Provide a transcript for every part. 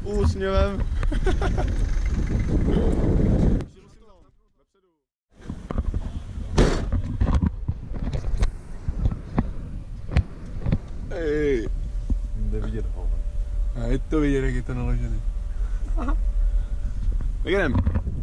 úsměvem. Ej. Jde vidět ho. A je to vidět, jak je to naložený. Tak jdem.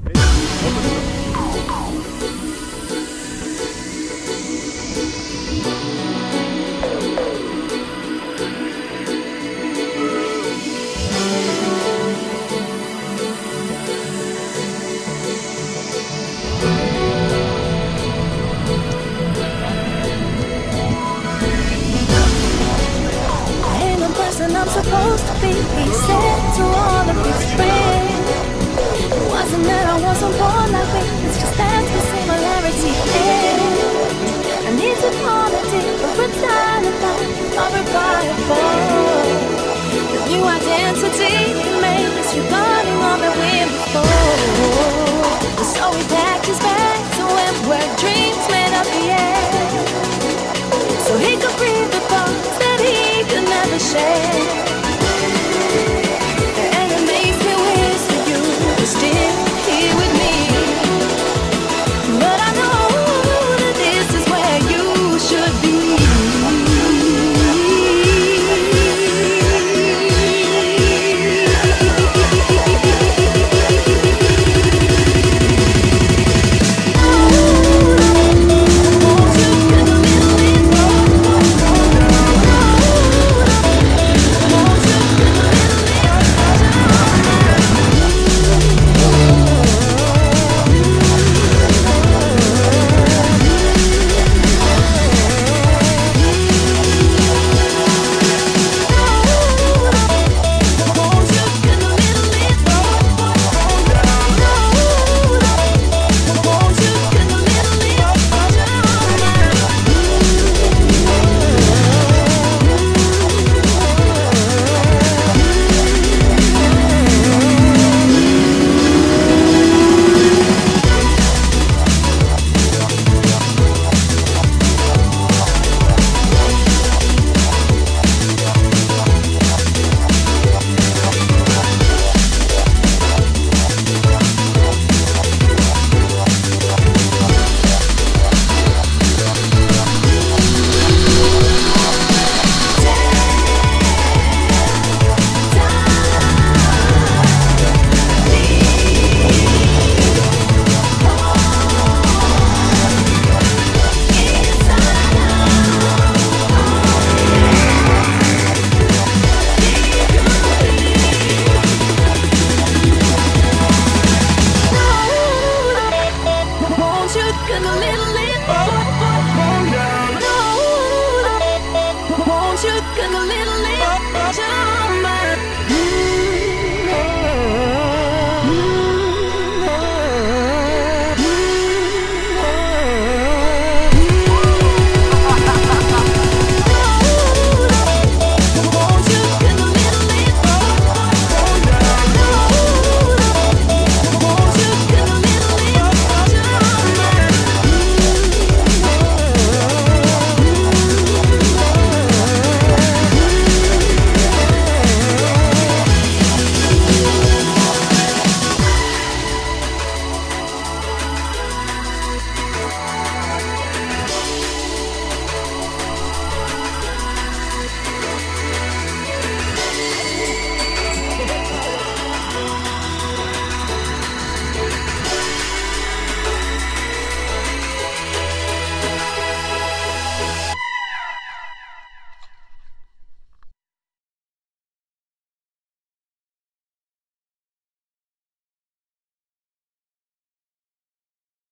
I'm supposed to be, he said to all of his friends. It wasn't that I wasn't born like me, it's just that the similarity ends. I need to call it different dynamite, or require for the new identity he made, disregarding all that we've before. So he packed his bags and went where dreams made up the air.